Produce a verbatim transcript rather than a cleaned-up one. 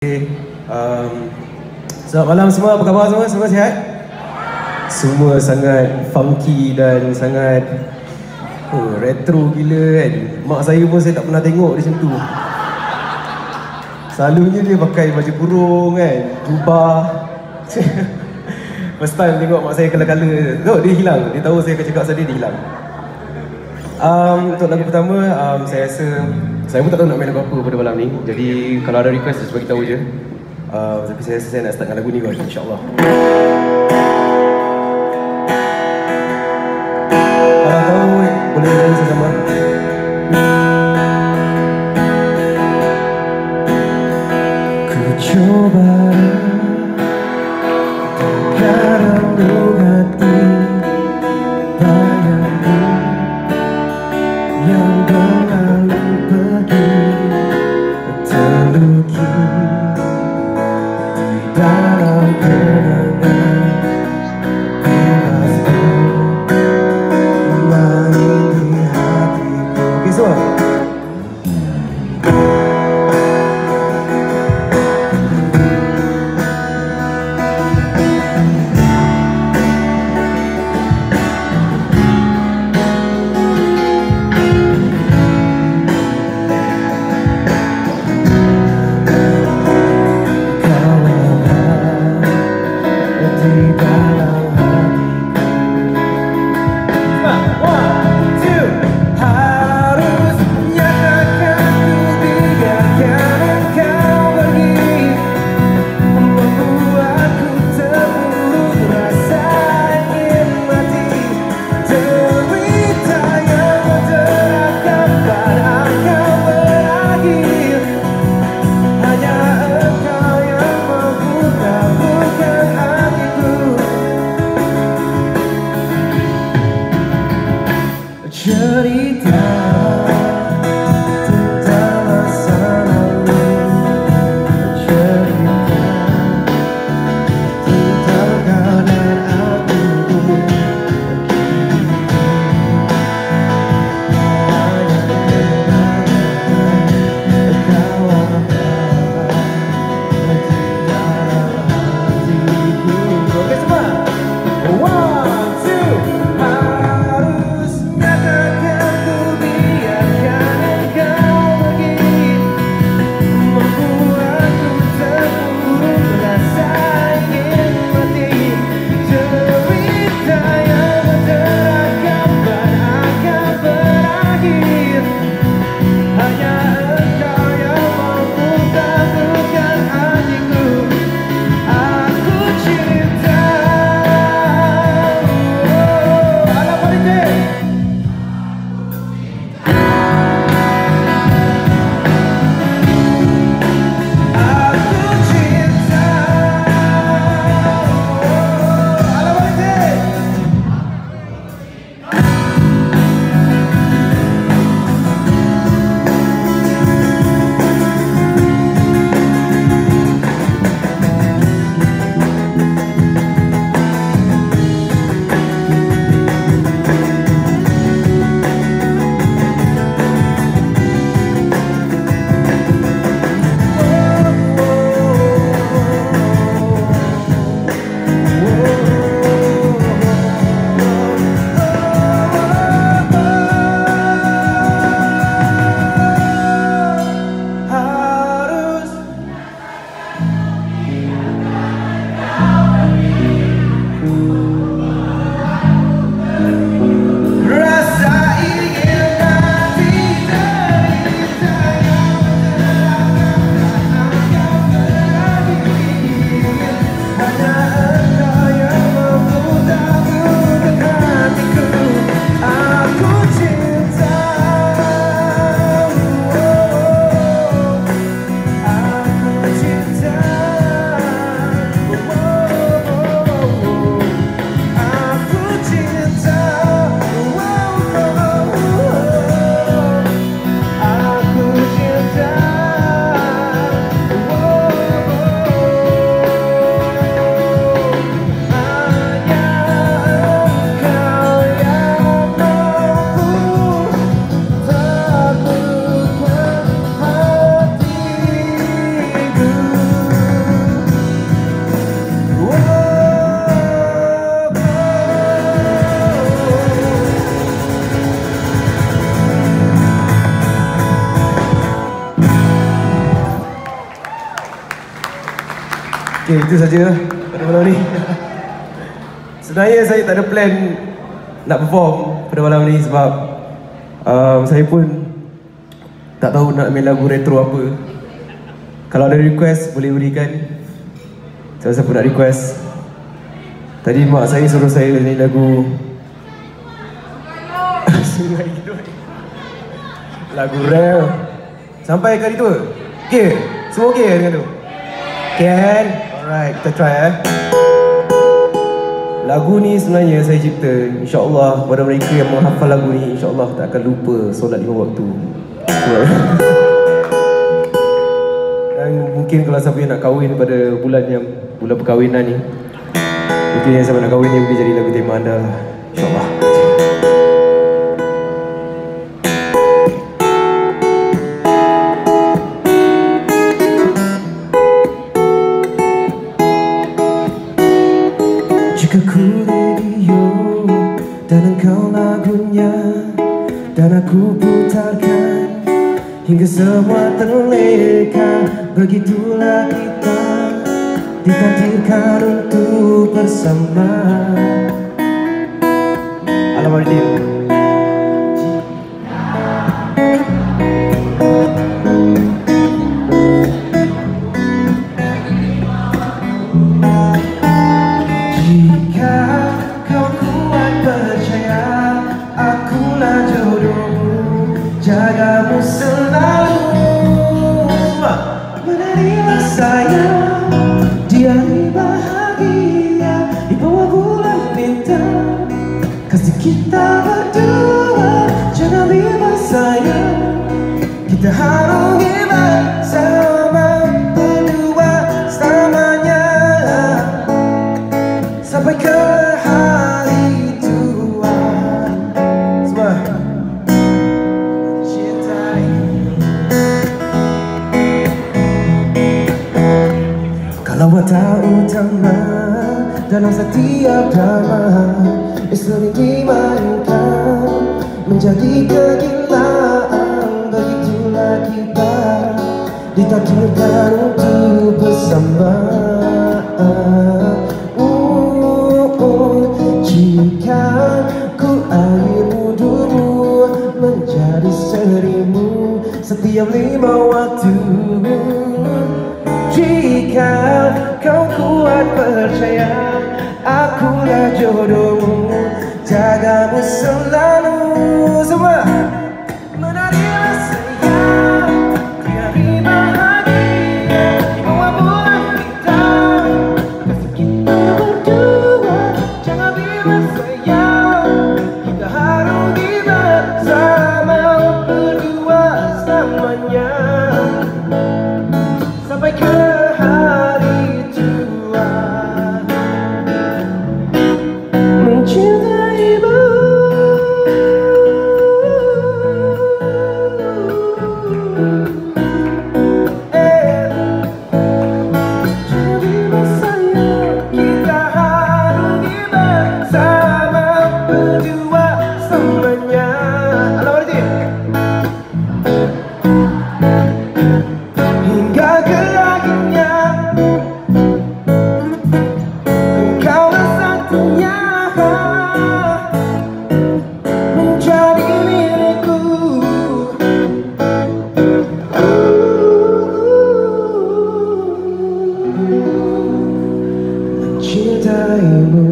Um, selamat malam semua, apa khabar semua? Semua sihat? Semua sangat funky dan sangat oh, retro gila kan. Mak saya pun saya tak pernah tengok dia macam tu. Selalunya dia pakai baju kurung kan, jubah. First time tengok mak saya kala-kala, oh, dia hilang. Dia tahu saya akan cakap pasal dia, dia hilang. Um, untuk lagu pertama, um, saya rasa saya pun tak tahu nak main lagu apa pada malam ni. Jadi kalau ada request, just bagi tahu je. Uh, tapi saya rasa saya nak start dengan lagu ni kot, insyaAllah. Kalau tahu, boleh nyanyi sama-sama. Ku coba garang hati bayangku yang berlalu pergi terlukis di dalam kenangan bebasku main di hatiku. Oke semua. Okay, itu saja pada malam ni. Sebenarnya saya tak ada plan nak perform pada malam ni sebab um, saya pun tak tahu nak main lagu retro apa. Kalau ada request boleh berikan. Siapa-siapa nak request. Tadi mak saya suruh saya nyanyi lagu Sungai Kidul. Lagu rel. Sampai kali tu. Okay, semua okay dengan tu? Can? Alright, kita try eh. Lagu ni sebenarnya saya cipta, insyaAllah pada mereka yang menghafal lagu ni, insyaAllah tak akan lupa solat lima waktu. Dan mungkin kalau siapa yang nak kahwin pada bulan yang bulan perkahwinan ni, mungkin yang siapa nak kahwin ni boleh jadi lagu tema anda, insyaAllah. Jika ku radio dan engkau lagunya, dan aku putarkan hingga semua terleka, begitulah kita ditakdirkan untuk bersama. Alhamdulillah. Jagamu selalu, menerima sayang, dia bahagia di bawah bulan bintang. Kasih kita berdua, jangan bebas sayang, kita harus bersama berdua selamanya sampai ke hari tua. Semua. Kalau watak utama dalam setiap drama sering dimainkan menjadi kegilaan, begitulah kita ditakdirkan untuk bersama. uh, uh, Jika ku air wudumu menjadi serimu setiap lima waktu, jika kau kuat percaya, akulah jodohmu, jagamu selalu. Semua menerima sayang, tiada bahagia di bawah bulan bintang. Kasih kita berdua, jangan bebas sayang, kita harus bersama berdua selamanya sampai ke hari tua. Mencintaimu, eh, jangan bebas sayang, kita harus bersama berdua selamanya. Alam berarti hingga ke akhirnya, engkaulah satunya menjadi milikku. Mencintaimu.